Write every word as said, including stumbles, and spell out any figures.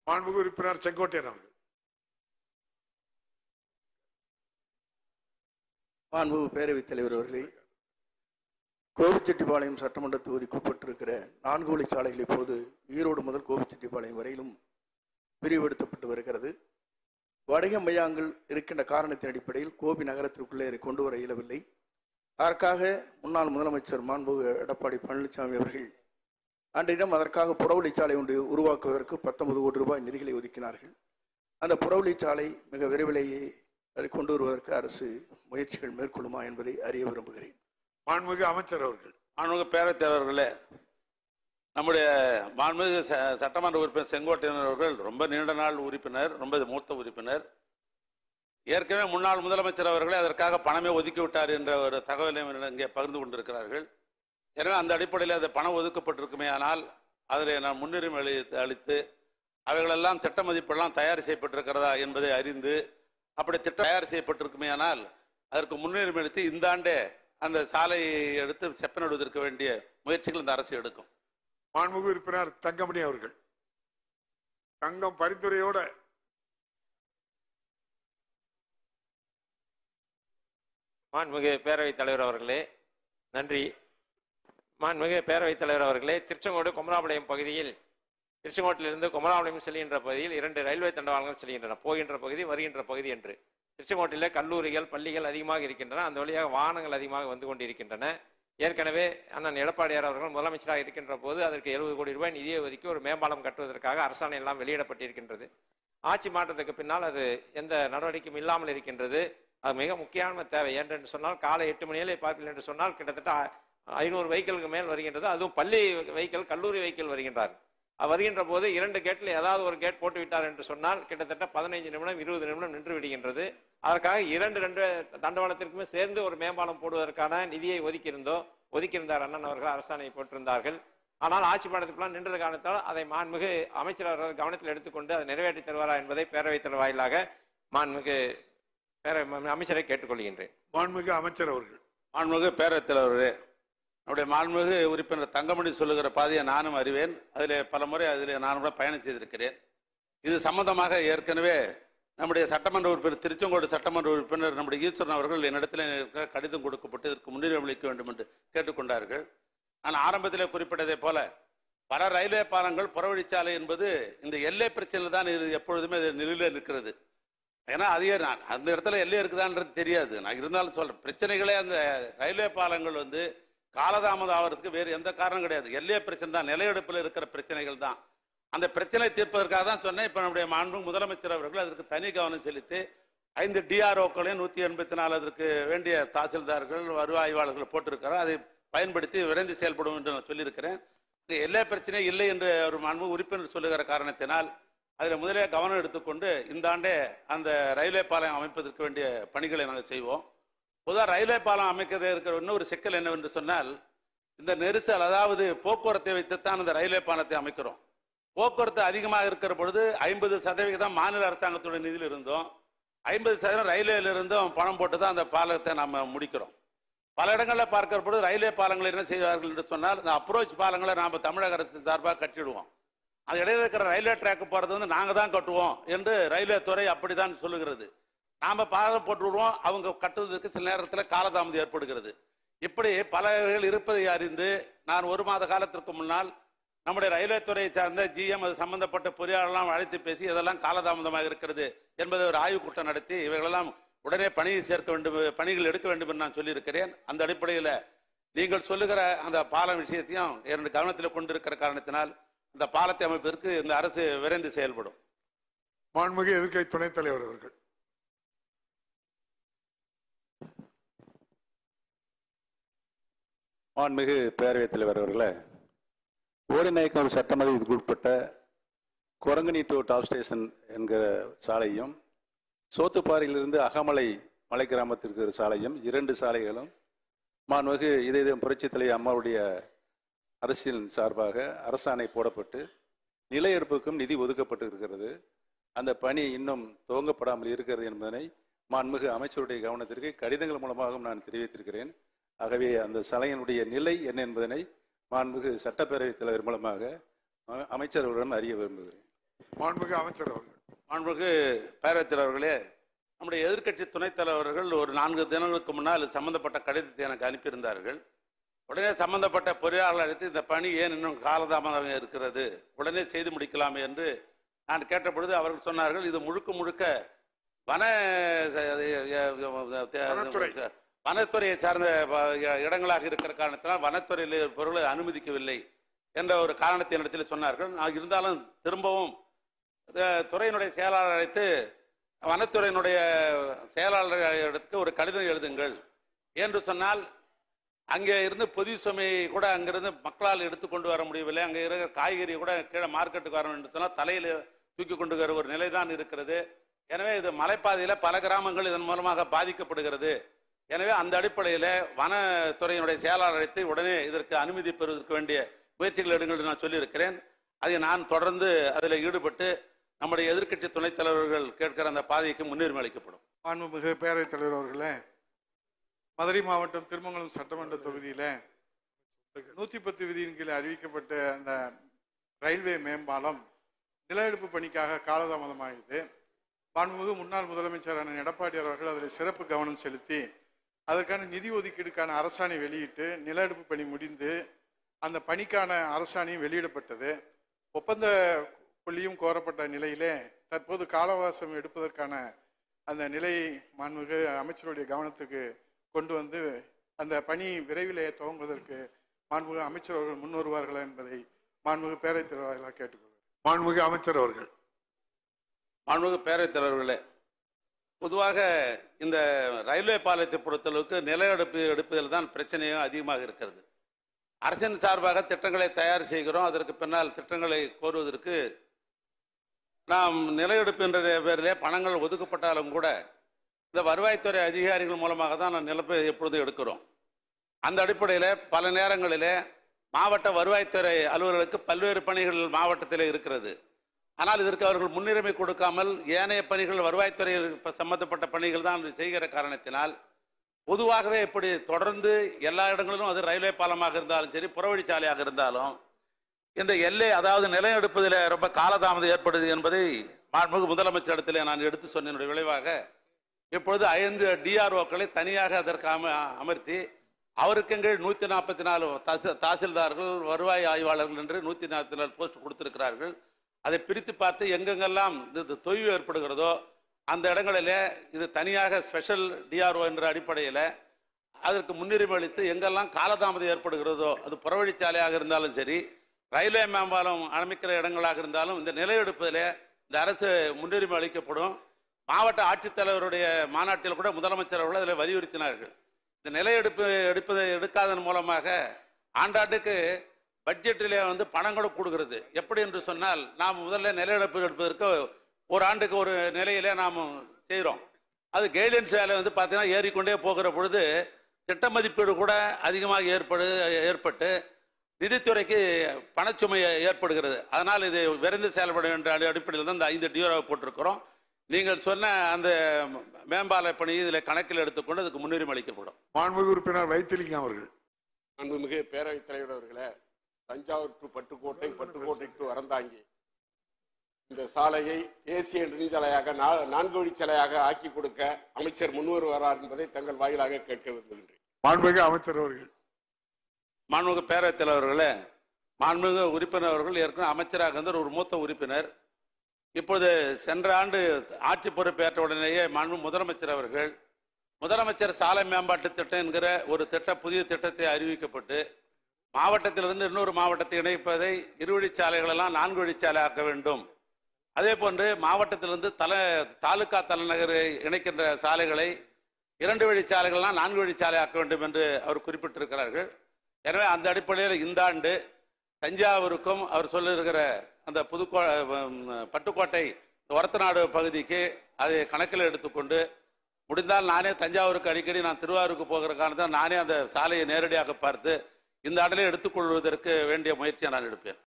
மாண்புமிகு உறுப்பினர் செங்கோட்டையன் அவர்கள். மாண்புமிகு பேரவைத் தலைவர் அவர்களே, கோபிச்செட்டிப்பாளையம் சட்டமன்ற தொகுதிக்கு உட்பட்டிருக்கிற நான்கு வழி சாலைகள் இப்போது ஈரோடு முதல் கோபிச்செட்டிப்பாளையம் வரையிலும் விரிவுபடுத்தப்பட்டு வருகிறது. வணிக மையங்கள் இருக்கின்ற காரணத்தின் அடிப்படையில் கோபி நகரத்திற்குள்ளே இதை கொண்டு வர இயலவில்லை. அதற்காக முன்னாள் முதலமைச்சர் மாண்புமிகு எடப்பாடி பழனிசாமி அவர்கள் அன்றிடம் அதற்காக புறவழிச்சாலை ஒன்று உருவாக்குவதற்கு பத்தொன்பது கோடி ரூபாய் நிதிகளை ஒதுக்கினார்கள். அந்த புறவழிச்சாலை மிக விரைவிலேயே அதை கொண்டு வருவதற்கு அரசு முயற்சிகள் மேற்கொள்ளுமா என்பதை அறிய விரும்புகிறேன். மாண்புமிகு அமைச்சர் அவர்கள். மாண்புமிகு பேரவைத் தலைவர்களே, நம்முடைய மாண்புமிகு சட்டமன்ற உறுப்பினர் செங்கோட்டையன் அவர்கள் ரொம்ப நீண்ட நாள் உறுப்பினர், ரொம்ப மூத்த உறுப்பினர். ஏற்கனவே முன்னாள் முதலமைச்சர் அவர்களே அதற்காக பணமே ஒதுக்கி விட்டார் என்ற ஒரு தகவலை இங்கே பகிர்ந்து கொண்டிருக்கிறார்கள். எனவே அந்த அடிப்படையில் அது பணம் ஒதுக்கப்பட்டிருக்குமே, ஆனால் அதில் நான் முன்னுரிமை அளித்து அளித்து அவைகளெல்லாம் திட்ட மதிப்பெல்லாம் தயார் செய்யப்பட்டிருக்கிறதா என்பதை அறிந்து, அப்படி திட்டம் தயார் செய்யப்பட்டிருக்குமே ஆனால் அதற்கு முன்னுரிமை அளித்து இந்த ஆண்டே அந்த சாலையை எடுத்து செப்பனிடுவதற்கு வேண்டிய முயற்சிகள் இந்த அரசு எடுக்கும். மாண்புமிகு உறுப்பினர் தங்கமணி அவர்கள். தங்கம் பரிந்துரையோட மாண்புமிகு பேரவைத் தலைவர் அவர்களே, நன்றி. மாண்புமிகு பேரவைத் தலைவர் அவர்களே, திருச்செங்கோடு குமராபாளையம் பகுதியில் திருச்செங்கோட்டிலிருந்து குமராபாளையம் செல்கின்ற பகுதியில் இரண்டு ரயில்வே தண்டவாளங்கள் செல்கின்றன. போகின்ற பகுதி, வருகின்ற பகுதி என்று. திருச்செங்கோட்டிலே கல்லூரிகள், பள்ளிகள் அதிகமாக இருக்கின்றன. அந்த வழியாக வாகனங்கள் அதிகமாக வந்து கொண்டிருக்கின்றன. ஏற்கனவே அண்ணன் எடப்பாடியார் அவர்கள் முதலமைச்சராக இருக்கின்ற போது அதற்கு எழுபது கோடி ரூபாய் நிதியை ஒதுக்கி ஒரு மேம்பாலம் கட்டுவதற்காக அரசாணை எல்லாம் வெளியிடப்பட்டிருக்கின்றது. ஆட்சி மாற்றத்துக்கு பின்னால் அது எந்த நடவடிக்கையும் இல்லாமல் இருக்கின்றது. அது மிக முக்கியமான தேவை. ஏனென்று சொன்னால் காலை எட்டு மணியிலே பார்ப்பீர்கள் என்று சொன்னால் கிட்டத்தட்ட ஐநூறு வெஹிக்கிளுக்கு மேல் வருகின்றது. அதுவும் பள்ளி வெஹிக்கிள், கல்லூரி வெஹிக்கிள் வருகின்றார். வருகின்ற போது இரண்டு கேட்டில் ஏதாவது ஒரு கேட் போட்டு விட்டார் என்று சொன்னால் கிட்டத்தட்ட பதினைஞ்சு நிமிடம் இருபது நிமிடம் நின்று விடுகின்றது. அதற்காக இரண்டு ரெண்டு தண்டவாளத்திற்குமே சேர்ந்து ஒரு மேம்பாலம் போடுவதற்கான நிதியை ஒதுக்கியிருந்தோம் ஒதுக்கியிருந்தார் அண்ணன் அவர்கள் அரசாணை போட்டிருந்தார்கள். ஆனால் ஆட்சி மாற்றத்துக்குள்ள நின்றது காரணத்தால் அதை மாண்புமிகு அமைச்சர் அவர்கள் கவனத்தில் எடுத்துக்கொண்டு அதை நிறைவேற்றி தருவாரா என்பதை பேரவைத் தலைவர் வாயிலாக மாண்புமிகு அமைச்சரை கேட்டுக்கொள்கின்றேன். மாண்புமிகு அமைச்சர் அவர்கள். மாண்புமிகு பேரவைத் தலைவரே, நம்முடைய மாண்புமிகு உறுப்பினர் தங்கமணி சொல்லுகிற பாதையை நானும் அறிவேன். அதில் பல முறை அதில் நான் கூட பயணம் செய்திருக்கிறேன். இது சம்பந்தமாக ஏற்கனவே நம்முடைய சட்டமன்ற உறுப்பினர், திருச்செங்கோடு சட்டமன்ற உறுப்பினர் நம்முடைய ஈஸ்வரன் அவர்கள் என்னிடத்தில் கடிதம் கொடுக்கப்பட்டு இதற்கு முன்னுரிமை அளிக்க வேண்டும் என்று கேட்டுக்கொண்டார்கள். நான் ஆரம்பத்தில் குறிப்பிட்டதை போல பல ரயில்வே பாலங்கள், புறவழிச்சாலை என்பது இந்த எல்லை பிரச்சனையில் தான் இது எப்பொழுதுமே நிலையில் இருக்கிறது. ஏன்னா அதையே நான் அந்த இடத்துல எல்லை இருக்குதான்றது தெரியாது. நான் இருந்தாலும் சொல்றேன், பிரச்சனைகளே அந்த ரயில்வே பாலங்கள் வந்து காலதாமதம் ஆகிறதுக்கு வேறு எந்த காரணம் கிடையாது. எல்லைய பிரச்சனை தான், நிலையெடுப்பில் இருக்கிற பிரச்சனைகள் தான். அந்த பிரச்சனை தீர்ப்பதற்காக தான் சொன்னேன். இப்போ நம்முடைய மாண்பு முதலமைச்சர் அவர்கள் அதற்கு தனி கவனம் செலுத்தி ஐந்து டிஆர்ஓக்களையும் நூற்றி எண்பத்தி நாலு அதற்கு வேண்டிய தாசில்தார்கள், வருவாய்வாளர்கள் போட்டிருக்கிறார். அதை பயன்படுத்தி விரைந்து செயல்படும் என்று நான் சொல்லியிருக்கிறேன். எல்லை பிரச்சனை இல்லை என்று ஒரு மாண்பு உறுப்பினர் சொல்லுகிற காரணத்தினால் அதில் முதலே கவனம் எடுத்துக்கொண்டு இந்த ஆண்டே அந்த ரயில்வே பாலம் அமைப்பதற்கு வேண்டிய பணிகளை நாங்கள் செய்வோம். பொதுவாக ரயில்வே பாலம் அமைக்கிறது இருக்கிற இன்னொரு சிக்கல் என்னவென்று சொன்னால், இந்த நெரிசல், அதாவது போக்குவரத்தை வைத்துத்தான் இந்த ரயில்வே பாலத்தை அமைக்கிறோம். போக்குவரத்து அதிகமாக இருக்கிற பொழுது ஐம்பது சதவீதம் மாநில அரசாங்கத்துடைய நிதியில் இருந்தோம், ஐம்பது சதவீதம் ரயில்வேல இருந்தும் பணம் போட்டு தான் அந்த பாலத்தை நம்ம முடிக்கிறோம். பல இடங்களில் பார்க்கிற பொழுது ரயில்வே பாலங்களை என்ன செய்வார்கள் என்று சொன்னால், இந்த அப்ரோச் பாலங்களை நாம் தமிழக அரசு சார்பாக கட்டிடுவோம். அது இடையில இருக்கிற ரயில்வே ட்ராக்கு போகிறது வந்து நாங்கள் தான் கட்டுவோம் என்று ரயில்வே துறை அப்படிதான் சொல்லுகிறது. நாம் பாலம் போட்டு விடுவோம், அவங்க கட்டுவதற்கு சில நேரத்தில் காலதாமதம் ஏற்படுகிறது. இப்படி பல வகைகள் இருப்பதை அறிந்து நான் ஒரு மாத காலத்திற்கு முன்னால் நம்முடைய ரயில்வே துறையை சார்ந்த ஜிஎம், அது சம்பந்தப்பட்ட பொறியாளர்லாம் அழைத்து பேசி இதெல்லாம் காலதாமதமாக இருக்கிறது என்பதை ஒரு ஆய்வுக் கூட்டம் நடத்தி இவைகளெல்லாம் உடனே பணியை சேர்க்க வேண்டும், பணிகள் எடுக்க வேண்டும் என்று நான் சொல்லியிருக்கிறேன். அந்த அடிப்படையில் நீங்கள் சொல்லுகிற அந்த பாலம் விஷயத்தையும் என்னுடைய கவனத்தில் கொண்டிருக்கிற காரணத்தினால் இந்த பாலத்தை அமைப்பதற்கு இந்த அரசு விரைந்து செயல்படும். மாண்புமிகு எதிர்க்கட்சி துணைத் தலைவர் அவர்கள். மாண்புமிகு பேரவைத் தலைவர் அவர்களே, ஓரிநாயக்கம் சட்டமன்றத்துக்கு உட்பட்ட குரங்கணி டு டாப் ஸ்டேஷன் என்கிற சாலையும், சோத்துப்பாறையிலிருந்து அகமலை மலை கிராமத்திற்கு ஒரு சாலையும், இரண்டு சாலைகளும் மாண்புமிகு இதயம் புரட்சித் தலைவர் அம்மாவுடைய அரசியலின் சார்பாக அரசாணை போடப்பட்டு நில எடுப்புக்கும் நிதி ஒதுக்கப்பட்டு இருக்கிறது. அந்த பணி இன்னும் துவங்கப்படாமல் இருக்கிறது என்பதனை மாண்புமிகு அமைச்சருடைய கவனத்திற்கு கடிதங்கள் மூலமாகவும் நான் தெரிவித்திருக்கிறேன். ஆகவே அந்த சாலையினுடைய நிலை என்ன என்பதனை மாண்புமிகு சட்டப்பேரவைத் தலைவர் மூலமாக அமைச்சர்களுடன் அறிய விரும்புகிறேன். மாண்புமிகு அமைச்சர் அவர்கள். மாண்புமிகு பேரவைத் தலைவர்களே, நம்முடைய எதிர்க்கட்சி துணைத் தலைவர்கள் ஒரு நான்கு தினங்களுக்கு முன்னால் இது சம்பந்தப்பட்ட கடிதத்தை எனக்கு அனுப்பியிருந்தார்கள். உடனே சம்பந்தப்பட்ட பொறியாளர் அழைத்து இந்த பணி ஏன் இன்னும் காலதாமதமாக இருக்கிறது, உடனே செய்து முடிக்கலாமே என்று நான் கேட்ட பொழுது அவர்கள் சொன்னார்கள், இது முழுக்க முழுக்க வன வனத்துறையை சார்ந்த இடங்களாக இருக்கிற காரணத்தினால் வனத்துறையில் பொருளை அனுமதிக்கவில்லை என்ற ஒரு காரணத்தை இடத்தில் சொன்னார்கள். நான் இருந்தாலும் திரும்பவும் துறையினுடைய செயலாளர் அழைத்து வனத்துறையினுடைய செயலாளர் இடத்துக்கு ஒரு கடிதம் எழுதுங்கள் என்று சொன்னால், அங்கே இருந்து பொது சுமையை கூட அங்கிருந்து மக்களால் எடுத்து கொண்டு வர முடியவில்லை. அங்கே இருக்கிற காய்கறி கூட கீழே மார்க்கெட்டுக்கு வரணும் என்று சொன்னால் தலையில் தூக்கி கொண்டு வர ஒரு நிலைதான் இருக்கிறது. எனவே இது மலைப்பாதையில் பல கிராமங்கள் இதன் மூலமாக பாதிக்கப்படுகிறது. எனவே அந்த அடிப்படையில் வனத்துறையினுடைய செயலாளர் அழைத்து உடனே இதற்கு அனுமதி பெறுவதற்கு வேண்டிய முயற்சிகள் எடுங்கள் என்று நான் சொல்லியிருக்கிறேன். அதை நான் தொடர்ந்து அதில் ஈடுபட்டு நம்முடைய எதிர்க்கட்சி துணைத் தலைவர்கள் கேட்கிற அந்த பாதைக்கு முன்னுரிமை அளிக்கப்படும். மாண்புமிகு பேரவைத் தலைவர் அவர்களே, மதுரை மாவட்டம் திருமங்கலம் சட்டமன்ற தொகுதியில் நூற்றி பத்து விதியின் கீழ் அறிவிக்கப்பட்ட அந்த ரயில்வே மேம்பாலம் நில எடுப்பு பணிக்காக காலதாமதமாகியது. மாண்புமிகு முன்னாள் முதலமைச்சரான எடப்பாடியார் அவர்கள் அதில் சிறப்பு கவனம் செலுத்தி அதற்கான நிதி ஒதுக்கீடுக்கான அரசாணை வெளியிட்டு நில எடுப்பு பணி முடிந்து அந்த பணிக்கான அரசாணையும் வெளியிடப்பட்டது. ஒப்பந்த புள்ளியும் கோரப்பட்ட நிலையிலே தற்போது காலவாசம் எடுப்பதற்கான அந்த நிலையை மாண்புமிகு அமைச்சருடைய கவனத்துக்கு கொண்டு வந்து அந்த பணி விரைவிலே துவங்குவதற்கு மாண்புமிகு அமைச்சர் அவர்கள் முன் வருவார்களா என்பதை மாண்புமிகு பேரவைத் தலைவர்களாக கேட்டுக்கொள்கிறேன். மாண்புமிகு அமைச்சர் அவர்கள். மாண்புமிகு பேரவைத் தலைவர்களே, பொதுவாக இந்த ரயில்வே பாலத்தை பொறுத்தளவுக்கு நில எடுப்பு எடுப்பதில் தான் பிரச்சனையும் அதிகமாக இருக்கிறது. அரசின் சார்பாக திட்டங்களை தயார் செய்கிறோம். அதற்கு பின்னால் திட்டங்களை கோருவதற்கு நாம் நில எடுப்பு என்ற பேரிலே பணங்கள் ஒதுக்கப்பட்டாலும் கூட இந்த வருவாய்த்துறை அதிகாரிகள் மூலமாக தான் நான் நிலப்பை எப்பொழுதும் எடுக்கிறோம். அந்த அடிப்படையில் பல நேரங்களில் மாவட்ட வருவாய்த்துறை அலுவலர்களுக்கு பல்வேறு பணிகள் மாவட்டத்தில் இருக்கிறது. ஆனால் இதற்கு அவர்கள் முன்னுரிமை கொடுக்காமல் ஏனைய பணிகள் வருவாய்த்துறை சம்பந்தப்பட்ட பணிகள் தான் செய்கிற காரணத்தினால் பொதுவாகவே இப்படி தொடர்ந்து எல்லா இடங்களிலும் அது ரயில்வே பாலமாக இருந்தாலும் சரி, புறவழிச்சாலையாக இருந்தாலும் இந்த எல்லை அதாவது நிலம் எடுப்பதில் ரொம்ப காலதாமதம் ஏற்படுது என்பதை மாண்புமிகு முதலமைச்சர் இடத்திலே நான் எடுத்து சொன்னதனுடைய விளைவாக இப்பொழுது ஐந்து டிஆர்ஓக்களை தனியாக அதற்கு அம அமர்த்தி அவருக்கு கீழ் நூற்றி நாற்பத்தி நாலு தாசி தாசில்தார்கள் வருவாய் ஆய்வாளர்கள் என்று நூற்றி நாற்பத்தி நாலு போஸ்ட் கொடுத்திருக்கிறார்கள். அதை பிரித்து பார்த்து எங்கெங்கெல்லாம் இது தொய்வு ஏற்படுகிறதோ அந்த இடங்களிலே இது தனியாக ஸ்பெஷல் டிஆர்ஓ என்ற அடிப்படையில் அதற்கு முன்னுரிமை அளித்து எங்கெல்லாம் காலதாமதம் ஏற்படுகிறதோ அது புறவழிச்சாலையாக இருந்தாலும் சரி, ரயில்வே மேம்பாலம் அமைக்கிற இடங்களாக இருந்தாலும் இந்த நில எடுப்பதில் இந்த அரசு முன்னுரிமை அளிக்கப்படும். மாவட்ட ஆட்சித்தலைவருடைய மாநாட்டில் கூட முதலமைச்சர் அவர்கள் அதில் வலியுறுத்தினார்கள். இந்த நில எடுப்பு எடுப்பதை எடுக்காதன் மூலமாக ஆண்டாண்டுக்கு பட்ஜெட்டிலே வந்து பணங்களும் கொடுக்கிறது. எப்படி என்று சொன்னால், நாம் முதல்ல நில எடுப்பு எடுப்பதற்கு ஒரு ஆண்டுக்கு ஒரு நிலையிலே நாம் செய்கிறோம். அது கைட்லைன்ஸ் வேலை வந்து பார்த்தீங்கன்னா ஏறிக்கொண்டே போகிற பொழுது திட்ட மதிப்பீடு கூட அதிகமாக ஏற்படு ஏற்பட்டு நிதித்துறைக்கு பணச்சுமை ஏற்படுகிறது. அதனால் இது விரைந்து செயல்பட வேண்டிய அடிப்படையில் தான் இந்த ஐந்து டிஆர்ஓ போட்டிருக்கிறோம். நீங்கள் சொன்ன அந்த மேம்பால பணி இதில் கணக்கில் எடுத்துக்கொண்டு அதுக்கு முன்னுரிமை அளிக்கப்படும். மாண்புமிகு உறுப்பினர் வைத்திலிங்கம் அவர்கள். மாண்புமிகு பேரவைத் தலைவர் அவர்களே, தஞ்சாவூர் டு பட்டுக்கோட்டை, பட்டுக்கோட்டை டு அறந்தாங்கி இந்த சாலையை தேசிய நெடுஞ்சாலையாக நான்கு வழிச்சாலையாக ஆக்கி கொடுக்க அமைச்சர் முன்வருவார் என்பதை தங்கள் வாயிலாக கேட்க விரும்புகின்றேன். மாண்புமிகு அமைச்சர் அவர்கள். மாண்புமிகு பேரவைத் தலைவர்களே, மாண்புமிகு உறுப்பினர் அவர்கள் ஏற்கனவே அமைச்சராக இருந்த ஒரு மூத்த உறுப்பினர். இப்போது சென்ற ஆண்டு ஆட்சி பொறுப்பேற்ற உடனேயே மாண்பு முதலமைச்சர் அவர்கள் முதலமைச்சர் சாலை மேம்பாட்டு திட்டம் என்கிற ஒரு திட்ட புதிய திட்டத்தை அறிவிக்கப்பட்டு மாவட்டத்திலிருந்து இன்னொரு மாவட்டத்தை இணைப்பதை இருவழிச்சாலைகளெல்லாம் நான்கு வழிச்சாலை ஆக்க வேண்டும். அதே போன்று மாவட்டத்திலிருந்து தல தாலுகா தலைநகரை இணைக்கின்ற சாலைகளை இரண்டு வழிச்சாலைகள்லாம் நான்கு வழிச்சாலை ஆக்க வேண்டும் என்று அவர் குறிப்பிட்டிருக்கிறார்கள். எனவே அந்த அடிப்படையில் இந்த ஆண்டு தஞ்சாவூருக்கும் அவர் சொல்லியிருக்கிற அந்த புதுக்கோ பட்டுக்கோட்டை ஒரத்தநாடு பகுதிக்கு அதை கணக்கில் எடுத்துக்கொண்டு முடிந்தால் நானே தஞ்சாவூருக்கு அடிக்கடி நான் திருவாரூருக்கு போகிற காரணத்தால் நானே அந்த சாலையை நேரடியாக பார்த்து இந்த ஆண்டிலே எடுத்துக்கொள்வதற்கு வேண்டிய முயற்சியை நான் எடுப்பேன்.